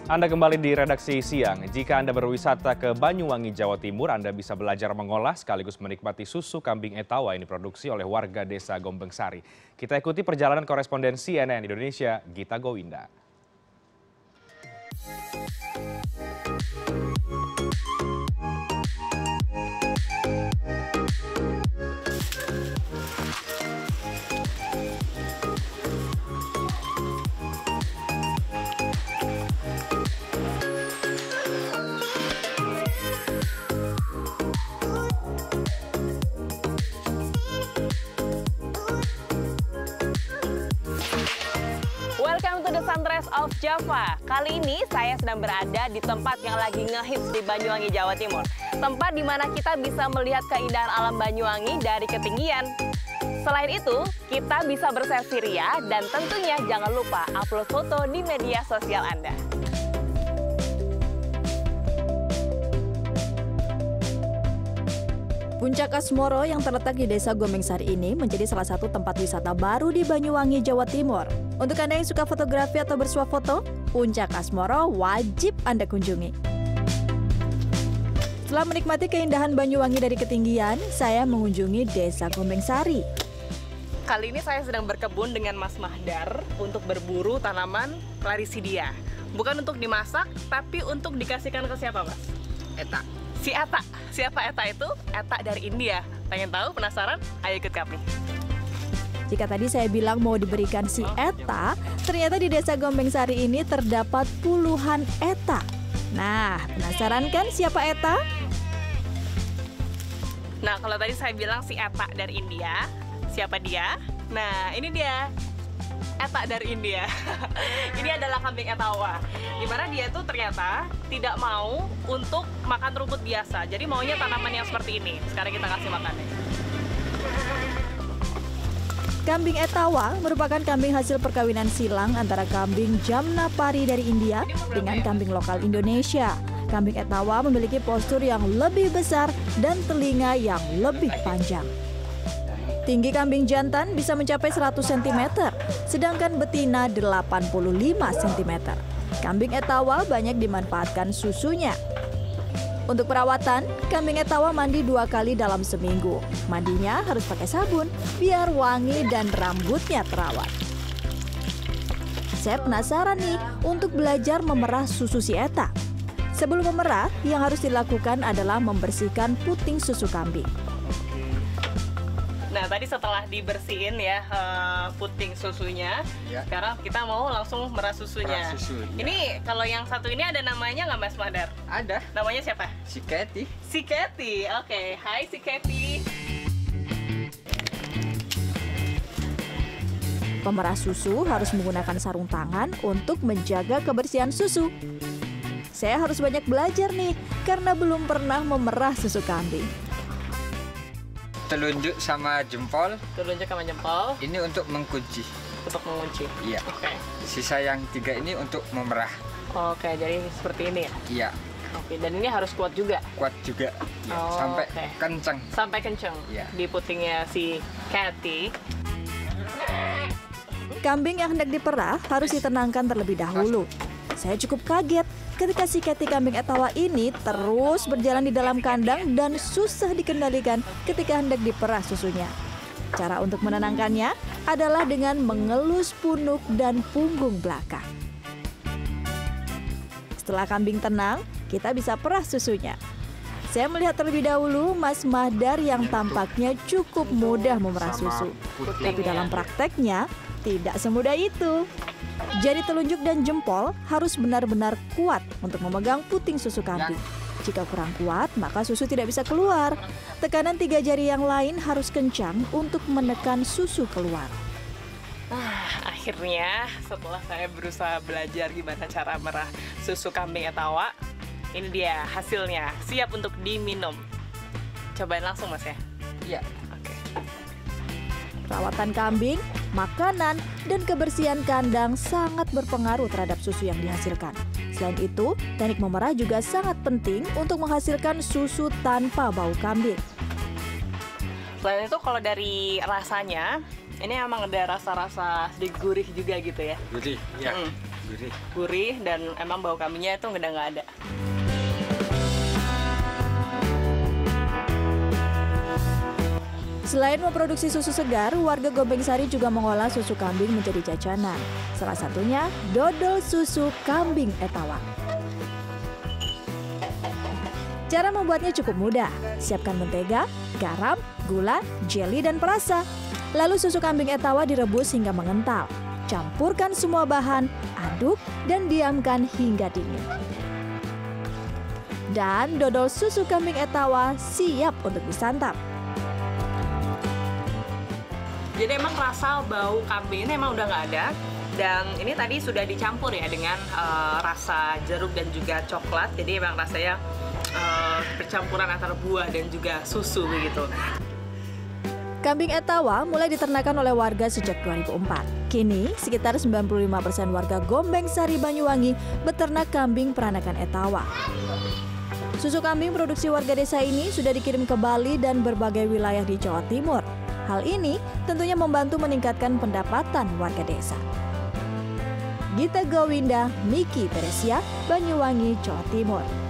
Anda kembali di redaksi siang. Jika Anda berwisata ke Banyuwangi, Jawa Timur, Anda bisa belajar mengolah sekaligus menikmati susu kambing etawa yang diproduksi oleh warga desa Gombengsari. Kita ikuti perjalanan korespondensi CNN Indonesia, Gita Gowinda. Welcome to the Sunrise of Java. Kali ini saya sedang berada di tempat yang lagi ngehits di Banyuwangi, Jawa Timur. Tempat di mana kita bisa melihat keindahan alam Banyuwangi dari ketinggian. Selain itu, kita bisa berselfie ria dan tentunya jangan lupa upload foto di media sosial Anda. Puncak Asmoro yang terletak di Desa Gombengsari ini menjadi salah satu tempat wisata baru di Banyuwangi, Jawa Timur. Untuk Anda yang suka fotografi atau bersuah foto, Puncak Asmoro wajib Anda kunjungi. Setelah menikmati keindahan Banyuwangi dari ketinggian, saya mengunjungi Desa Gombengsari. Kali ini saya sedang berkebun dengan Mas Mahdar untuk berburu tanaman Claricidia. Bukan untuk dimasak, tapi untuk dikasihkan ke siapa, Mas? Eta. Si Eta. Siapa Eta itu? Eta dari India. Pengen tahu? Penasaran? Ayo ikut kami. Jika tadi saya bilang mau diberikan si Eta, ternyata di Desa Gombengsari ini terdapat puluhan Eta. Nah, penasaran kan siapa Eta? Nah, kalau tadi saya bilang si Eta dari India, siapa dia? Nah, ini dia. Eta dari India. Ini adalah kambing etawa. Dimana dia tuh ternyata tidak mau untuk makan rumput biasa. Jadi maunya tanaman yang seperti ini. Sekarang kita kasih makannya. Kambing etawa merupakan kambing hasil perkawinan silang antara kambing Jamnapari dari India dengan kambing lokal Indonesia. Kambing etawa memiliki postur yang lebih besar dan telinga yang lebih panjang. Tinggi kambing jantan bisa mencapai 100 cm, sedangkan betina 85 cm. Kambing etawa banyak dimanfaatkan susunya. Untuk perawatan, kambing etawa mandi 2 kali dalam seminggu. Mandinya harus pakai sabun, biar wangi dan rambutnya terawat. Saya penasaran nih untuk belajar memerah susu si Eta. Sebelum memerah, yang harus dilakukan adalah membersihkan puting susu kambing. Nah, tadi setelah dibersihin ya puting susunya, sekarang kita mau langsung merah susunya. Ini kalau yang satu ini ada namanya nggak, Mas Mahdar? Ada. Namanya siapa? Si Katy. Si Katy. Oke, hai si Katy. Pemerah susu harus menggunakan sarung tangan untuk menjaga kebersihan susu. Saya harus banyak belajar nih, karena belum pernah memerah susu kambing. Telunjuk sama jempol. Telunjuk sama jempol. Ini untuk mengunci. Untuk mengunci. Iya. Oke. Sisa yang 3 ini untuk memerah. Oke, jadi seperti ini ya? Iya. Oke, dan ini harus kuat juga? Kuat juga. Ya, sampai kencang. Sampai kencang? Iya. Di putingnya si Katy. Kambing yang hendak diperah harus ditenangkan terlebih dahulu. Saya cukup kaget ketika si Katy kambing etawa ini terus berjalan di dalam kandang dan susah dikendalikan ketika hendak diperah susunya. Cara untuk menenangkannya adalah dengan mengelus punuk dan punggung belakang. Setelah kambing tenang, kita bisa perah susunya. Saya melihat terlebih dahulu Mas Mahdar yang tampaknya cukup mudah memerah susu. Tapi dalam prakteknya, tidak semudah itu. Jari telunjuk dan jempol harus benar-benar kuat untuk memegang puting susu kambing. Jika kurang kuat, maka susu tidak bisa keluar. Tekanan 3 jari yang lain harus kencang untuk menekan susu keluar. Akhirnya setelah saya berusaha belajar gimana cara merah susu kambing etawa, ini dia hasilnya, siap untuk diminum. Cobain langsung, Mas ya? Iya. Oke. Perawatan kambing, makanan, dan kebersihan kandang sangat berpengaruh terhadap susu yang dihasilkan. Selain itu, teknik memerah juga sangat penting untuk menghasilkan susu tanpa bau kambing. Selain itu, kalau dari rasanya, ini emang ada rasa-rasa sedikit gurih juga gitu ya? Gurih, ya. Gurih dan emang bau kambingnya itu udah nggak ada. Selain memproduksi susu segar, warga Gombengsari juga mengolah susu kambing menjadi jajanan. Salah satunya dodol susu kambing Etawa. Cara membuatnya cukup mudah. Siapkan mentega, garam, gula, jeli, dan perasa. Lalu susu kambing Etawa direbus hingga mengental. Campurkan semua bahan, aduk, dan diamkan hingga dingin. Dan dodol susu kambing Etawa siap untuk disantap. Jadi emang rasa bau kambing ini emang udah nggak ada. Dan ini tadi sudah dicampur ya dengan rasa jeruk dan juga coklat. Jadi emang rasanya percampuran antara buah dan juga susu begitu. Kambing Etawa mulai diternakan oleh warga sejak 2004. Kini, sekitar 95% warga Gombengsari Banyuwangi beternak kambing peranakan Etawa. Susu kambing produksi warga desa ini sudah dikirim ke Bali dan berbagai wilayah di Jawa Timur. Hal ini tentunya membantu meningkatkan pendapatan warga desa. Gita Gowinda, Miki Peresia, Banyuwangi, Jawa Timur.